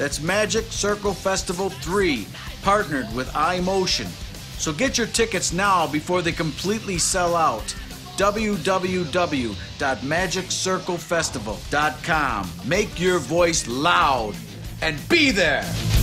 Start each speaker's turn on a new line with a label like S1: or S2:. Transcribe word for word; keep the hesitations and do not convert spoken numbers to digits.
S1: That's Magic Circle Festival three, partnered with iMotion. So get your tickets now before they completely sell out. w w w dot magic circle festival dot com. Make your voice loud and be there!